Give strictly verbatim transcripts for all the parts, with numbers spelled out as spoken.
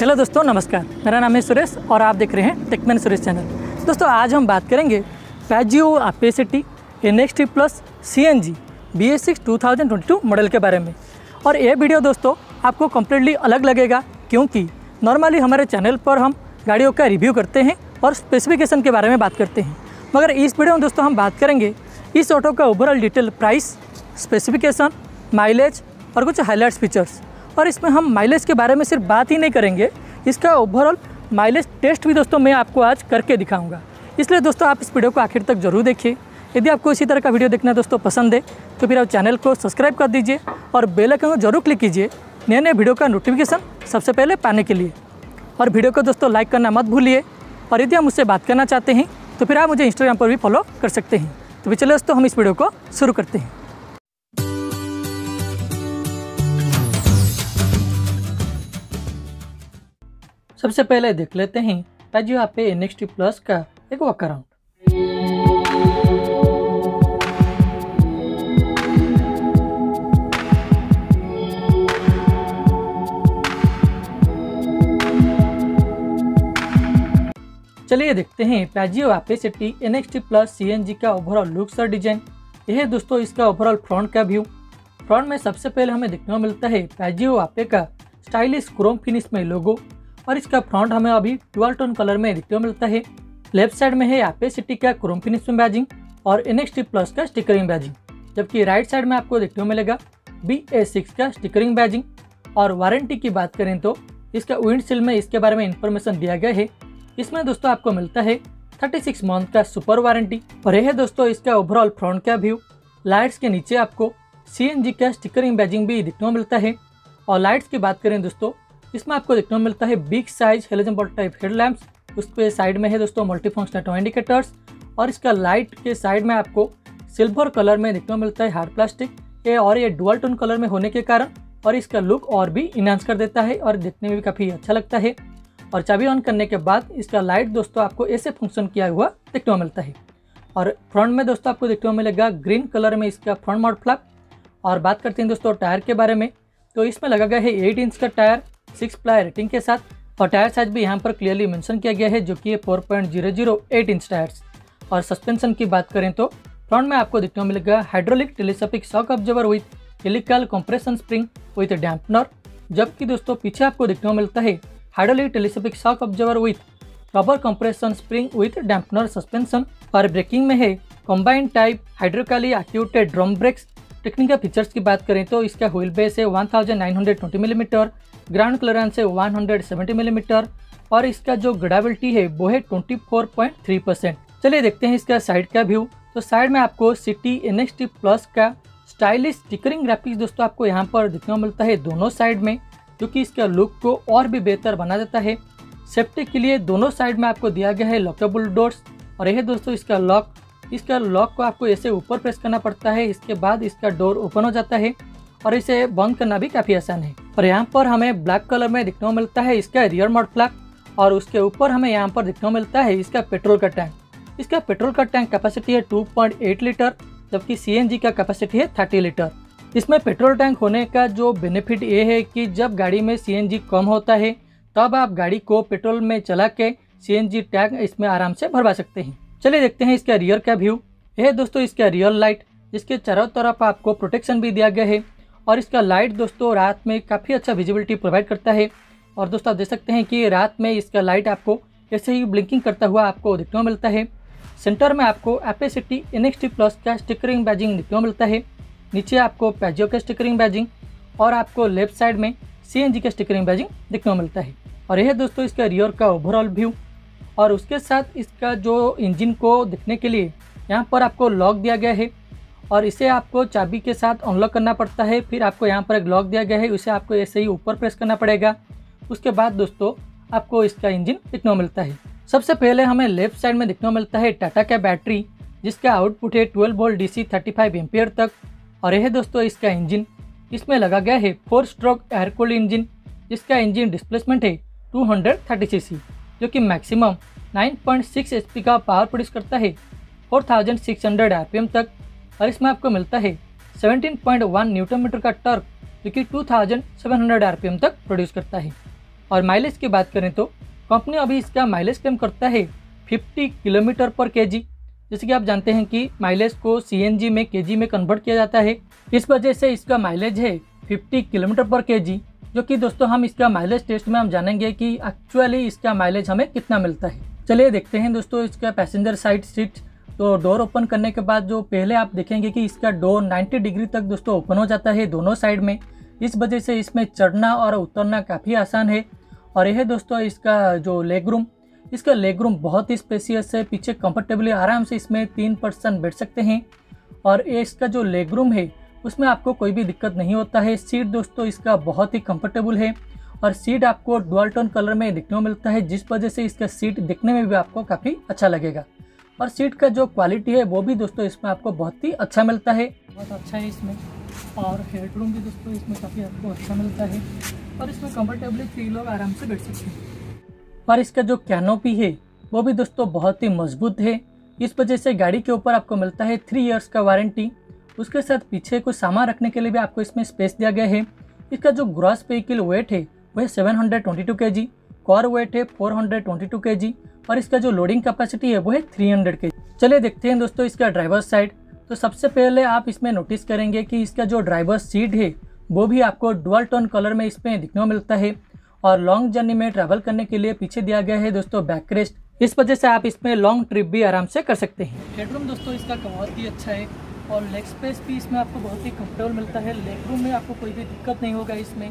Hello दोस्तों, नमस्कार। मेरा नाम है सुरेश और आप देख रहे हैं टेकमैन सुरेश चैनल। दोस्तों, आज हम बात करेंगे Piaggio Ape City N X T plus C N G B S six two thousand twenty two model के बारे में। और ये वीडियो दोस्तों आपको कम्प्लीटली अलग लगेगा, क्योंकि नॉर्मली हमारे चैनल पर हम गाड़ियों का रिव्यू करते हैं और स्पेसिफिकेशन के बारे में बात करते हैं, मगर इस वीडियो में दोस्तों हम बात करेंगे इस ऑटो का overall detail price, specification, mileage और कुछ हाईलाइट्स फीचर्स। और इसमें हम माइलेज के बारे में सिर्फ बात ही नहीं करेंगे, इसका ओवरऑल माइलेज टेस्ट भी दोस्तों मैं आपको आज करके दिखाऊंगा। इसलिए दोस्तों आप इस वीडियो को आखिर तक जरूर देखिए। यदि आपको इसी तरह का वीडियो देखना दोस्तों पसंद है तो फिर आप चैनल को सब्सक्राइब कर दीजिए और बेल आइकन को जरूर क्लिक कीजिए नए नए वीडियो का नोटिफिकेशन सबसे पहले पाने के लिए। और वीडियो को दोस्तों लाइक करना मत भूलिए। और यदि आप मुझसे बात करना चाहते हैं तो फिर आप मुझे इंस्टाग्राम पर भी फॉलो कर सकते हैं। तो भी चलिए दोस्तों हम इस वीडियो को शुरू करते हैं। सबसे पहले देख लेते हैं पैजियो आपे एन एक्स टी प्लस का एक वॉक अराउंड। चलिए देखते हैं Piaggio Ape City N X T plus C N G का ओवरऑल लुक्स और डिजाइन। यह है दोस्तों इसका ओवरऑल फ्रंट का व्यू। फ्रंट में सबसे पहले हमें देखने को मिलता है पैजियो आपे का स्टाइलिश क्रोम फिनिश में लोगो, और इसका फ्रंट हमें अभी डुअल टोन कलर में देखने को मिलता है। लेफ्ट साइड में है अपेसिटी का क्रोम फिनिश में बैजिंग और एन एक्स टी प्लस का स्टिकरिंग बैजिंग, जबकि राइट साइड में आपको देखने को मिलेगा बी ए सिक्स का स्टिकरिंग बैजिंग। और वारंटी की बात करें तो इसका विंडशील्ड में इसके बारे में इंफॉर्मेशन दिया गया है। इसमें दोस्तों आपको मिलता है थर्टी सिक्स मंथ का सुपर वारंटी। और यह है दोस्तों इसका ओवरऑल फ्रंट का व्यू। लाइट्स के नीचे आपको सी एन जी का स्टिकरिंग बैजिंग भी देखने को मिलता है। और लाइट्स की बात करें दोस्तों, इसमें आपको देखने को मिलता है big size halogen bulb type headlamps. उस पे साइड में है दोस्तों मल्टी फंक्शनल टो इंडिकेटर्स। और इसका लाइट के साइड में आपको सिल्वर कलर में देखने को मिलता है हार्ड प्लास्टिक ये, और ये डुअल टोन कलर में होने के कारण और इसका लुक और भी इनहांस कर देता है और देखने में भी काफ़ी अच्छा लगता है। और चाबी ऑन करने के बाद इसका लाइट दोस्तों आपको ऐसे फंक्शन किया हुआ देखने को मिलता है। और फ्रंट में दोस्तों आपको देखने को मिलेगा ग्रीन कलर में इसका फ्रंट माउंट फ्लैप। और बात करते हैं दोस्तों टायर के बारे में, तो इसमें लगा गया है एट इंच का टायर सिक्स प्लाई रेटिंग के साथ। और टायर साइज भी यहाँ पर क्लियरली मेंशन किया गया है, जो कि four point zero zero eight inch tyres. और सस्पेंशन की बात करें तो फ्रंट में आपको देखने को मिलेगा hydraulic telescopic shock observer with helical compression spring with dampener, जबकि दोस्तों पीछे आपको देखने को मिलता है hydraulic telescopic shock observer with rubber compression spring with dampener suspension. और ब्रेकिंग में है combined type hydraulically activated drum brakes. Technical features की बात करें तो इसका व्हील बेस है one thousand nine hundred twenty millimetre, ground clearance है वन हंड्रेड सेवेंटी मिलीमीटर, और इसका जो ग्रेविटी है वो है twenty four point three percent. चलिए देखते हैं इसका साइड का व्यू। तो साइड में आपको City N X T plus का स्टाइलिश स्टिकरिंग ग्राफिक्स दोस्तों आपको यहाँ पर देखने को मिलता है दोनों साइड में, जो कि इसका लुक को और भी बेहतर बना देता है। सेफ्टी के लिए दोनों साइड में आपको दिया गया है लॉकेबल डोर्स। और यह दोस्तों इसका लॉक इसका लॉक को आपको ऐसे ऊपर प्रेस करना पड़ता है, इसके बाद इसका डोर ओपन हो जाता है और इसे बंद करना भी काफ़ी आसान है। और यहाँ पर हमें ब्लैक कलर में देखने को मिलता है इसका रियर माउंट फ्लैप, और उसके ऊपर हमें यहाँ पर देखने को मिलता है इसका पेट्रोल का टैंक। इसका पेट्रोल का टैंक कैपेसिटी है टू पॉइंट एट लीटर, जबकि सी एन जी का कैपेसिटी है थर्टी लीटर। इसमें पेट्रोल टैंक होने का जो बेनिफिट ये है कि जब गाड़ी में सी एन जी कम होता है तब आप गाड़ी को पेट्रोल में चला के सी एन जी टैंक इसमें आराम से भरवा सकते हैं। चलिए देखते हैं इसका रियर का व्यू। यह है दोस्तों इसका रियर लाइट, जिसके चारों तरफ आपको प्रोटेक्शन भी दिया गया है। और इसका लाइट दोस्तों रात में काफ़ी अच्छा विजिबिलिटी प्रोवाइड करता है। और दोस्तों आप देख सकते हैं कि रात में इसका लाइट आपको ऐसे ही ब्लिंकिंग करता हुआ आपको देखने को मिलता है। सेंटर में आपको Ape City N X T plus का स्टिकरिंग बैजिंग देखने को मिलता है। नीचे आपको पैजियो का स्टिकरिंग बैजिंग और आपको लेफ्ट साइड में सी एन जी का स्टिकरिंग बैजिंग देखने को मिलता है। और यह दोस्तों इसका रियर का ओवरऑल व्यू। और उसके साथ इसका जो इंजन को देखने के लिए यहाँ पर आपको लॉक दिया गया है, और इसे आपको चाबी के साथ अनलॉक करना पड़ता है। फिर आपको यहाँ पर एक लॉक दिया गया है, उसे आपको ऐसे ही ऊपर प्रेस करना पड़ेगा। उसके बाद दोस्तों आपको इसका इंजन देखने को मिलता है। सबसे पहले हमें लेफ्ट साइड में देखने को मिलता है टाटा का बैटरी, जिसका आउटपुट है twelve volt D C thirty five ampere तक। और यह दोस्तों इसका इंजन, इसमें लगा गया है four stroke air cooled engine, जिसका इंजन डिस्प्लेसमेंट है two hundred thirty C C, जो कि maximum nine point six H P का पावर प्रोड्यूस करता है four thousand six hundred R P M तक। और इसमें आपको मिलता है seventeen point one newton metre का टॉर्क, जो कि two thousand seven hundred R P M तक प्रोड्यूस करता है। और माइलेज की बात करें तो कंपनी अभी इसका माइलेज क्लेम करता है पचास किलोमीटर पर केजी। जैसे कि आप जानते हैं कि माइलेज को सीएनजी में केजी में कन्वर्ट किया जाता है, इस वजह से इसका माइलेज है पचास किलोमीटर पर केजी, जो कि दोस्तों हम इसका माइलेज टेस्ट में हम जानेंगे कि एक्चुअली इसका माइलेज हमें कितना मिलता है। चलिए देखते हैं दोस्तों इसका पैसेंजर साइड सीट। तो डोर ओपन करने के बाद जो पहले आप देखेंगे कि इसका डोर नब्बे डिग्री तक दोस्तों ओपन हो जाता है दोनों साइड में, इस वजह से इसमें चढ़ना और उतरना काफ़ी आसान है। और यह दोस्तों इसका जो लेग रूम, इसका लेग रूम बहुत ही स्पेसियस है, पीछे कंफर्टेबली आराम से इसमें तीन पर्सन बैठ सकते हैं। और ये इसका जो लेग रूम है उसमें आपको कोई भी दिक्कत नहीं होता है। सीट दोस्तों इसका बहुत ही कंफर्टेबल है और सीट आपको डुअल टोन कलर में दिखने को मिलता है, जिस वजह से इसका सीट दिखने में भी आपको काफ़ी अच्छा लगेगा। और सीट का जो क्वालिटी है वो भी दोस्तों इसमें आपको बहुत ही अच्छा मिलता है, बहुत अच्छा है इसमें। और हेडरूम भी दोस्तों इसमें काफ़ी आपको अच्छा मिलता है और इसमें कंफर्टेबली थ्री लोग आराम से बैठ सकते हैं। और इसका जो कैनोपी है वो भी दोस्तों बहुत ही मजबूत है, इस वजह से गाड़ी के ऊपर आपको मिलता है थ्री इयर्स का वारंटी। उसके साथ पीछे कुछ सामान रखने के लिए भी आपको इसमें स्पेस दिया गया है। इसका जो ग्रॉस व्हीकल वेट है वह seven hundred twenty two KG, core weight है four hundred twenty two KG और इसका जो लोडिंग कैपेसिटी है वो है थ्री हंड्रेड केजी। चलिए देखते हैं दोस्तों इसका ड्राइवर साइड। तो सबसे पहले आप इसमें नोटिस करेंगे कि इसका जो ड्राइवर सीट है वो भी आपको डुअल टोन कलर में इसमें दिखने को मिलता है। और लॉन्ग जर्नी में ट्रैवल करने के लिए पीछे दिया गया है दोस्तों बैक रेस्ट, इस वजह से आप इसमें लॉन्ग ट्रिप भी आराम से कर सकते हैं। हेडरूम दोस्तों इसका बहुत ही अच्छा है और लेग स्पेस भी इसमें आपको बहुत ही कंफर्टेबल मिलता है। लेग रूम में आपको कोई भी दिक्कत नहीं होगा इसमें।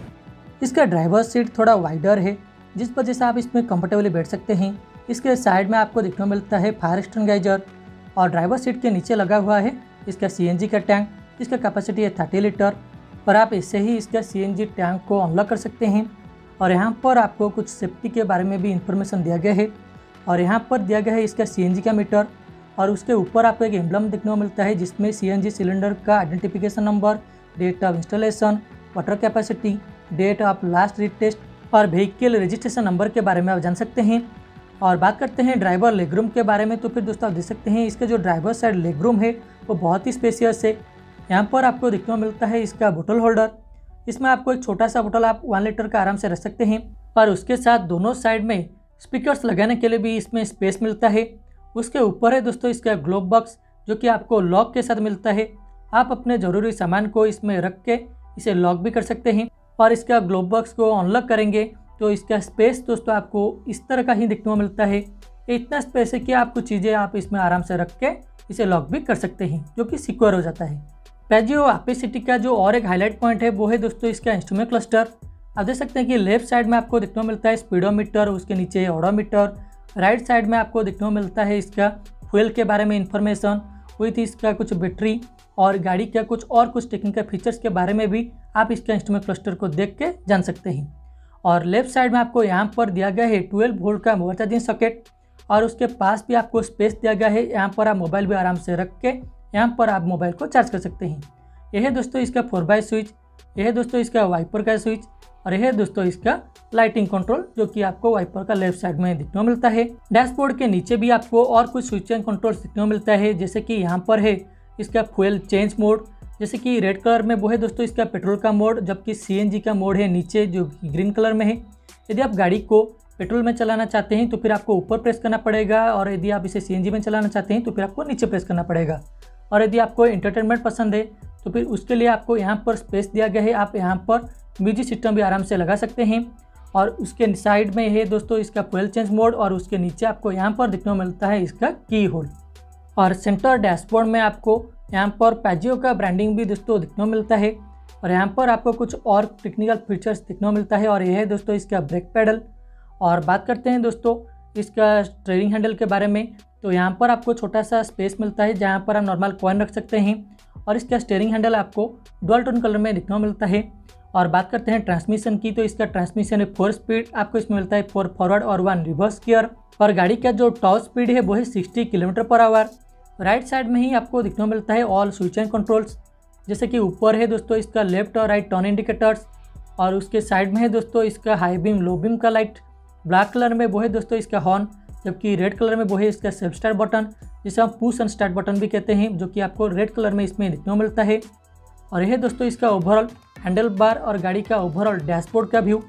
इसका ड्राइवर सीट थोड़ा वाइडर है, जिस वजह से आप इसमें कंफर्टेबली बैठ सकते हैं। इसके साइड में आपको दिखने को मिलता है फायर एक्सटिंग्विशर और ड्राइवर सीट के नीचे लगा हुआ है इसका सीएनजी का टैंक, जिसका कैपेसिटी है थर्टी लीटर। पर आप इससे ही इसका सीएनजी टैंक को अनलॉक कर सकते हैं। और यहाँ पर आपको कुछ सेफ्टी के बारे में भी इंफॉर्मेशन दिया गया है। और यहाँ पर दिया गया है इसका सीएनजी का मीटर और उसके ऊपर आपको एक एम्ब्लम देखने को मिलता है, जिसमें सीएनजी सिलेंडर का identification number, date of installation, water capacity, date of last read test और व्हीकल रजिस्ट्रेशन नंबर के बारे में आप जान सकते हैं। और बात करते हैं ड्राइवर लेगरूम के बारे में, तो फिर दोस्तों आप देख सकते हैं इसका जो ड्राइवर साइड लेगरूम है वो बहुत ही स्पेसियस है। यहाँ पर आपको देखने को मिलता है इसका बोतल होल्डर, इसमें आपको एक छोटा सा बोतल आप वन लीटर का आराम से रख सकते हैं। और उसके साथ दोनों साइड में स्पीकर्स लगाने के लिए भी इसमें स्पेस मिलता है। उसके ऊपर है दोस्तों इसका ग्लोव बॉक्स, जो कि आपको लॉक के साथ मिलता है। आप अपने ज़रूरी सामान को इसमें रख के इसे लॉक भी कर सकते हैं। और इसका ग्लोव बॉक्स को अनलॉक करेंगे तो इसका स्पेस दोस्तों आपको इस तरह का ही दिखने को मिलता है। ये इतना स्पेस है कि आप कुछ चीज़ें आप इसमें आराम से रख के इसे लॉक भी कर सकते हैं, जो कि सिक्योर हो जाता है। पैजियो एपेसिटी का जो और एक हाईलाइट पॉइंट है वो है दोस्तों इसका इंस्ट्रूमेंट क्लस्टर। आप देख सकते हैं कि लेफ्ट साइड में आपको देखने को मिलता है स्पीडोमीटर, उसके नीचे ओडोमीटर। राइट साइड में आपको देखने को मिलता है इसका फ्यूल के बारे में इंफॉर्मेशन विथ इसका कुछ बैटरी और गाड़ी का कुछ और कुछ टेक्निकल फीचर्स के बारे में भी आप इसका इंस्ट्रूमेंट क्लस्टर को देख के जान सकते हैं। और लेफ्ट साइड में आपको यहाँ पर दिया गया है ट्वेल्व वोल्ट का मोबाइल चार्जिंग सॉकेट और उसके पास भी आपको स्पेस दिया गया है। यहाँ पर आप मोबाइल भी आराम से रख के यहाँ पर आप मोबाइल को चार्ज कर सकते हैं। यह है दोस्तों इसका फोर बाय स्विच, यह है दोस्तों इसका वाइपर का स्विच और यह है दोस्तों इसका लाइटिंग कंट्रोल, जो कि आपको वाइपर का लेफ्ट साइड में दिखने को मिलता है। डैशबोर्ड के नीचे भी आपको और कुछ स्विच एंड कंट्रोल्स दिखने को मिलता है, जैसे कि यहाँ पर है इसका फ्यूल चेंज मोड, जैसे कि रेड कलर में वो है दोस्तों इसका पेट्रोल का मोड, जबकि सीएनजी का मोड है नीचे जो ग्रीन कलर में है। यदि आप गाड़ी को पेट्रोल में चलाना चाहते हैं तो फिर आपको ऊपर प्रेस करना पड़ेगा और यदि आप इसे सीएनजी में चलाना चाहते हैं तो फिर आपको नीचे प्रेस करना पड़ेगा। और यदि आपको एंटरटेनमेंट पसंद है तो फिर उसके लिए आपको यहाँ पर स्पेस दिया गया है, आप यहाँ पर म्यूजिक सिस्टम भी आराम से लगा सकते हैं। और उसके साइड में है दोस्तों इसका फ्यूल चेंज मोड और उसके नीचे आपको यहाँ पर दिखने को मिलता है इसका की होल। और सेंटर डैशबोर्ड में आपको यहाँ पर पैजियो का ब्रांडिंग भी दोस्तों दिखने को मिलता है और यहाँ पर आपको कुछ और टेक्निकल फीचर्स दिखने को मिलता है। और यह है दोस्तों इसका ब्रेक पैडल। और बात करते हैं दोस्तों इसका स्टीयरिंग हैंडल के बारे में, तो यहाँ पर आपको छोटा सा स्पेस मिलता है जहाँ पर आप नॉर्मल कॉइन रख सकते हैं। और इसका स्टीयरिंग हैंडल आपको डुअल टोन कलर में दिखने को मिलता है। और बात करते हैं ट्रांसमिशन की, तो इसका ट्रांसमिशन है फोर स्पीड, आपको इसमें मिलता है फोर फॉरवर्ड और वन रिवर्स गियर। और गाड़ी का जो टॉप स्पीड है वो है sixty kilometre per hour. Right side में ही आपको दिखने को मिलता है ऑल स्विच एंड कंट्रोल्स, जैसे कि ऊपर है दोस्तों इसका लेफ्ट और राइट टर्न इंडिकेटर्स और उसके साइड में है दोस्तों इसका हाई बीम लो बीम का लाइट। ब्लैक कलर में वो है दोस्तों इसका हॉर्न, जबकि रेड कलर में वो है इसका सेल्फ स्टार्ट बटन, जिसे हम पुश एंड स्टार्ट बटन भी कहते हैं, जो कि आपको रेड कलर में इसमें दिखने को मिलता है। और यह दोस्तों इसका ओवरऑल हैंडल बार और गाड़ी का ओवरऑल डैशबोर्ड का व्यू।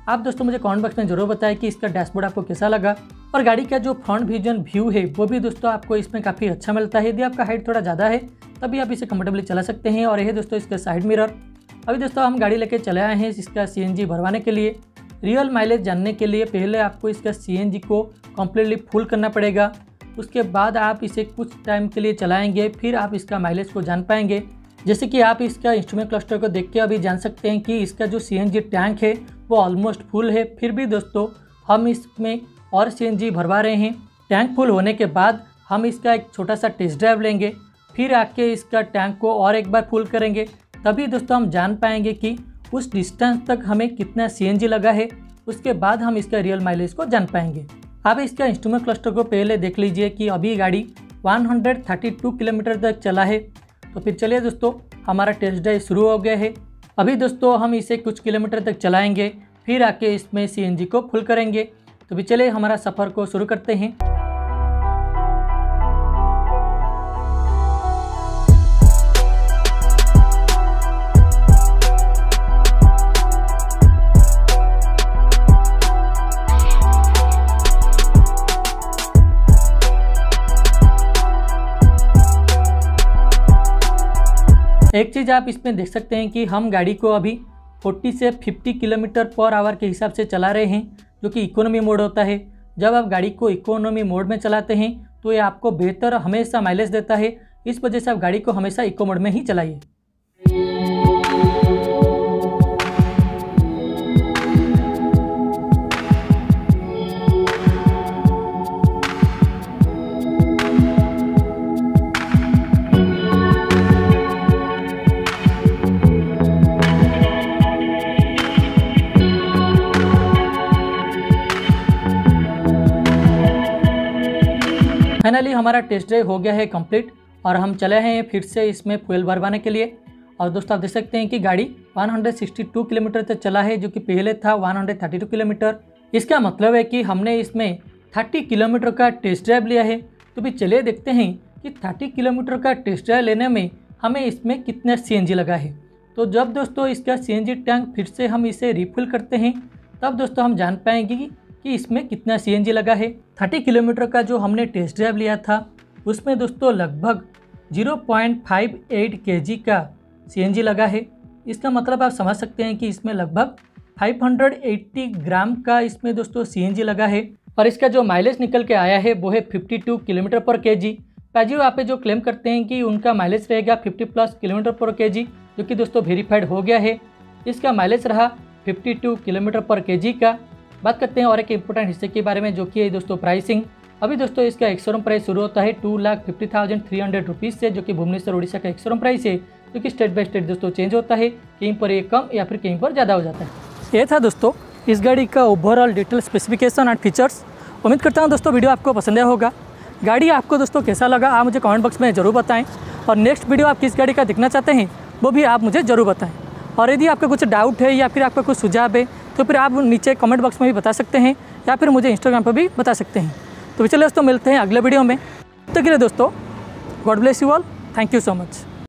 आप दोस्तों मुझे कमेंट बॉक्स में जरूर बताएं कि इसका डैशबोर्ड आपको कैसा लगा। और गाड़ी का जो फ्रंट विजन व्यू है वो भी दोस्तों आपको इसमें काफ़ी अच्छा मिलता है। यदि आपका हाइट थोड़ा ज़्यादा है तभी आप इसे कंफर्टेबली चला सकते हैं। और यह दोस्तों इसका साइड मिरर। अभी दोस्तों हम गाड़ी लेके चले आए हैं इसका सीएनजी भरवाने के लिए। रियल माइलेज जानने के लिए पहले आपको इसका सीएनजी को कम्प्लीटली फुल करना पड़ेगा। उसके बाद आप इसे कुछ टाइम के लिए चलाएंगे, फिर आप इसका माइलेज को जान पाएंगे। जैसे कि आप इसका इंस्ट्रूमेंट क्लस्टर को देख के अभी जान सकते हैं कि इसका जो सीएनजी टैंक है वो ऑलमोस्ट फुल है। फिर भी दोस्तों हम इसमें और सीएनजी भरवा रहे हैं। टैंक फुल होने के बाद हम इसका एक छोटा सा टेस्ट ड्राइव लेंगे, फिर आके इसका टैंक को और एक बार फुल करेंगे। तभी दोस्तों हम जान पाएंगे कि उस डिस्टेंस तक हमें कितना सीएनजी लगा है। उसके बाद हम इसका रियल माइलेज को जान पाएंगे। आप इसका इंस्ट्रूमेंट क्लस्टर को पहले देख लीजिए कि अभी गाड़ी एक सौ बत्तीस किलोमीटर तक चला है। तो फिर चलिए दोस्तों हमारा टेस्ट ड्राइव शुरू हो गया है। अभी दोस्तों हम इसे कुछ किलोमीटर तक चलाएंगे, फिर आके इसमें सीएनजी को फुल करेंगे। तो भी चलिए हमारा सफ़र को शुरू करते हैं। एक चीज़ आप इसमें देख सकते हैं कि हम गाड़ी को अभी चालीस से पचास किलोमीटर पर आवर के हिसाब से चला रहे हैं, जो कि इकोनॉमी मोड होता है। जब आप गाड़ी को इकोनॉमी मोड में चलाते हैं तो ये आपको बेहतर हमेशा माइलेज देता है। इस वजह से आप गाड़ी को हमेशा इको मोड में ही चलाइए। फाइनली हमारा टेस्ट ड्राइव हो गया है कंप्लीट और हम चले हैं फिर से इसमें फ्यूल भरवाने के लिए। और दोस्तों आप देख सकते हैं कि गाड़ी एक सौ बासठ किलोमीटर तक चला है, जो कि पहले था एक सौ बत्तीस किलोमीटर। इसका मतलब है कि हमने इसमें तीस किलोमीटर का टेस्ट ड्राइव लिया है। तो भी चलिए देखते हैं कि तीस किलोमीटर का टेस्ट ड्राइव लेने में हमें इसमें कितना सीएनजी लगा है। तो जब दोस्तों इसका सीएनजी टैंक फिर से हम इसे रिफिल करते हैं तब दोस्तों हम जान पाएंगे कि कि इसमें कितना सीएनजी लगा है। तीस किलोमीटर का जो हमने टेस्ट ड्राइव लिया था उसमें दोस्तों लगभग zero point five eight KG का सीएनजी लगा है। इसका मतलब आप समझ सकते हैं कि इसमें लगभग पाँच सौ अस्सी ग्राम का इसमें दोस्तों सीएनजी लगा है। और इसका जो माइलेज निकल के आया है वो है बावन किलोमीटर पर केजी। पैजियो आप जो क्लेम करते हैं कि उनका माइलेज रहेगा पचास प्लस किलोमीटर पर केजी, जो कि दोस्तों वेरीफाइड हो गया है। इसका माइलेज रहा बावन किलोमीटर पर केजी का। बात करते हैं और एक इम्पोर्टेंट हिस्से के बारे में, जो कि है दोस्तों प्राइसिंग। अभी दोस्तों इसका एक शोरूम प्राइस शुरू होता है two lakh fifty thousand three hundred rupees से, जो कि भुवनेश्वर उड़ीसा का एक शोरूम प्राइस है, जो कि स्टेट बाय स्टेट दोस्तों चेंज होता है। कहीं पर ये कम या फिर कहीं पर ज़्यादा हो जाता है। ये था दोस्तों इस गाड़ी का overall detail specification and features. उम्मीद करता हूँ दोस्तों वीडियो आपको पसंद आया होगा। गाड़ी आपको दोस्तों कैसा लगा आप मुझे कमेंट बॉक्स में ज़रूर बताएं। और नेक्स्ट वीडियो आप किस गाड़ी का देखना चाहते हैं वो भी आप मुझे ज़रूर बताएं। और यदि आपका कुछ डाउट है या फिर आपका कुछ सुझाव है तो फिर आप नीचे कमेंट बॉक्स में भी बता सकते हैं या फिर मुझे इंस्टाग्राम पर भी बता सकते हैं। तो चलिए दोस्तों मिलते हैं अगले वीडियो में। तो के लिए दोस्तों God bless you all, thank you so much.